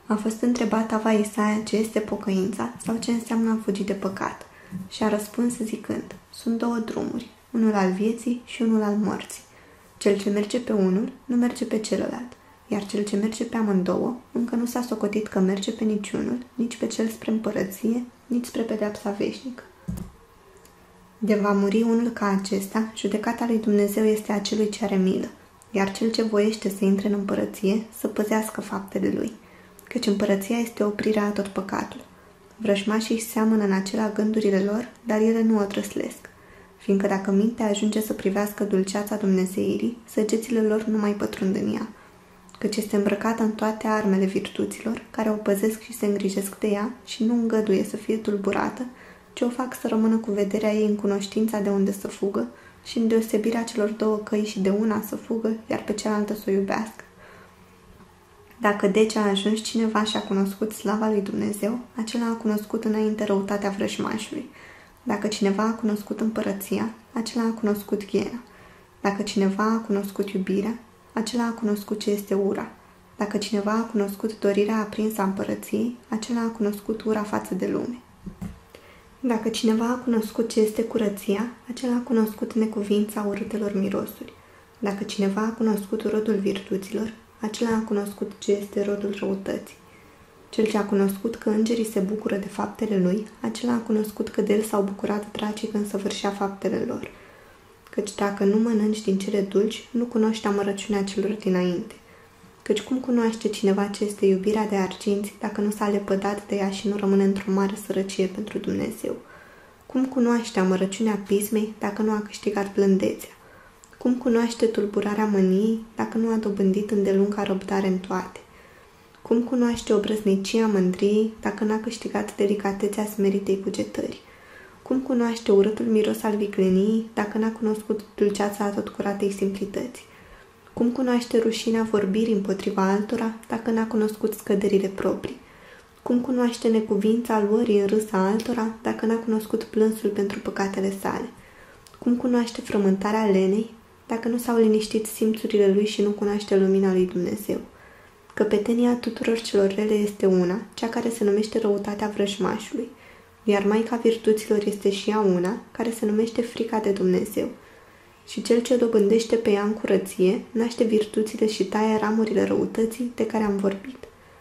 A fost întrebat Ava Isaia ce este pocăința sau ce înseamnă a fugi de păcat și a răspuns zicând: sunt două drumuri, unul al vieții și unul al morții. Cel ce merge pe unul nu merge pe celălalt, iar cel ce merge pe amândouă încă nu s-a socotit că merge pe niciunul, nici pe cel spre împărăție, nici spre pedeapsa veșnică. De va muri unul ca acesta, judecata lui Dumnezeu este a celui ce are milă, iar cel ce voiește să intre în împărăție să păzească faptele lui, căci împărăția este oprirea a tot păcatul. Vrăjmașii seamănă în acelea gândurile lor, dar ele nu o trăslesc, fiindcă dacă mintea ajunge să privească dulceața Dumnezeirii, săgețile lor nu mai pătrund în ea, căci este îmbrăcată în toate armele virtuților, care o păzesc și se îngrijesc de ea și nu îngăduie să fie tulburată, ci o fac să rămână cu vederea ei în cunoștința de unde să fugă și în deosebirea celor două căi și de una să fugă, iar pe cealaltă să o iubească. Dacă deci a ajuns cineva și a cunoscut slava lui Dumnezeu, acela a cunoscut înainte răutatea vrăjmașului. Dacă cineva a cunoscut împărăția, acela a cunoscut ghiera. Dacă cineva a cunoscut iubirea, acela a cunoscut ce este ura. Dacă cineva a cunoscut dorirea aprinsă a împărăției, acela a cunoscut ura față de lume. Dacă cineva a cunoscut ce este curăția, acela a cunoscut necuvința urâtelor mirosuri. Dacă cineva a cunoscut rodul virtuților, acela a cunoscut ce este rodul răutății. Cel ce a cunoscut că îngerii se bucură de faptele lui, acela a cunoscut că de el s-au bucurat dracii când săvârșea faptele lor. Căci dacă nu mănânci din cele dulci, nu cunoști amărăciunea celor dinainte. Căci cum cunoaște cineva ce este iubirea de arginți dacă nu s-a lepădat de ea și nu rămâne într-o mare sărăcie pentru Dumnezeu? Cum cunoaște amărăciunea pismei dacă nu a câștigat blândețea? Cum cunoaște tulburarea mâniei dacă nu a dobândit îndelunga răbdare în toate? Cum cunoaște obrăznicia mândriei dacă n-a câștigat delicatețea smeritei cugetării? Cum cunoaște urâtul miros al vicleniei dacă n-a cunoscut dulceața atotcuratei simplității? Cum cunoaște rușinea vorbirii împotriva altora dacă n-a cunoscut scăderile proprii? Cum cunoaște necuvința luării în râs a altora dacă n-a cunoscut plânsul pentru păcatele sale? Cum cunoaște frământarea lenei dacă nu s-au liniștit simțurile lui și nu cunoaște lumina lui Dumnezeu? Căpetenia tuturor celor rele este una, cea care se numește răutatea vrăjmașului, iar maica virtuților este și ea una, care se numește frica de Dumnezeu. Și cel ce dobândește pe ea în curăție, naște virtuțile și taie ramurile răutății de care am vorbit.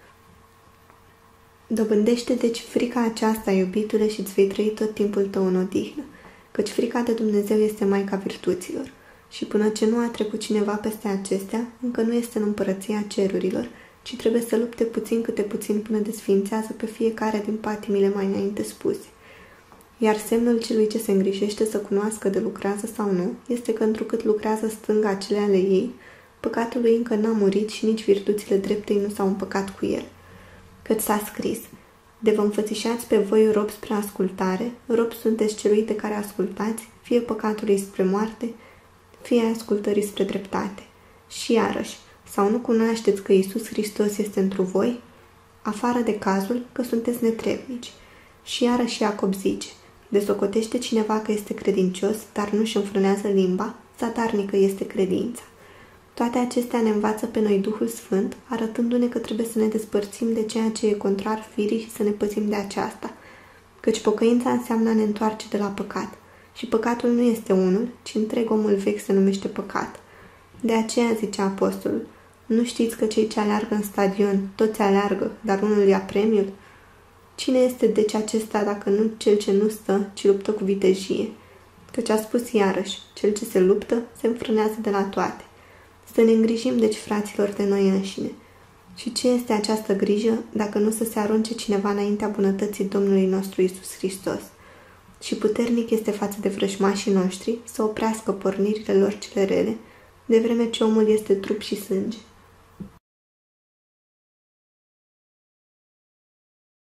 Dobândește deci frica aceasta, iubitule, și îți vei trăi tot timpul tău în odihnă, căci frica de Dumnezeu este maica virtuților. Și până ce nu a trecut cineva peste acestea, încă nu este în împărăția cerurilor, ci trebuie să lupte puțin câte puțin până desființează pe fiecare din patimile mai înainte spuse. Iar semnul celui ce se îngrijește să cunoască de lucrează sau nu, este că întrucât lucrează stânga acele ale ei, păcatul lui încă n-a murit și nici virtuțile dreptei nu s-au împăcat cu el. Căci s-a scris: de vă înfățișați pe voi rob spre ascultare, rob sunteți celui de care ascultați, fie păcatului spre moarte, fie ascultării spre dreptate. Și iarăși, sau nu cunoașteți că Iisus Hristos este întru voi, afară de cazul că sunteți netrebnici. Și iarăși Iacob zice: de socotește cineva că este credincios, dar nu-și înfrânează limba, zadarnică este credința. Toate acestea ne învață pe noi Duhul Sfânt, arătându-ne că trebuie să ne despărțim de ceea ce e contrar firii și să ne păzim de aceasta, căci pocăința înseamnă a ne întoarce de la păcat. Și păcatul nu este unul, ci întreg omul vechi se numește păcat. De aceea zice apostolul: nu știți că cei ce aleargă în stadion, toți aleargă, dar unul ia premiul? Cine este deci acesta dacă nu cel ce nu stă, ci luptă cu vitejie? Căci a spus iarăși: cel ce se luptă, se înfrânează de la toate. Să ne îngrijim deci, fraților, de noi înșine. Și ce este această grijă dacă nu să se arunce cineva înaintea bunătății Domnului nostru Iisus Hristos? Și puternic este față de vrăjmașii noștri să oprească pornirile lor cele rele, de vreme ce omul este trup și sânge.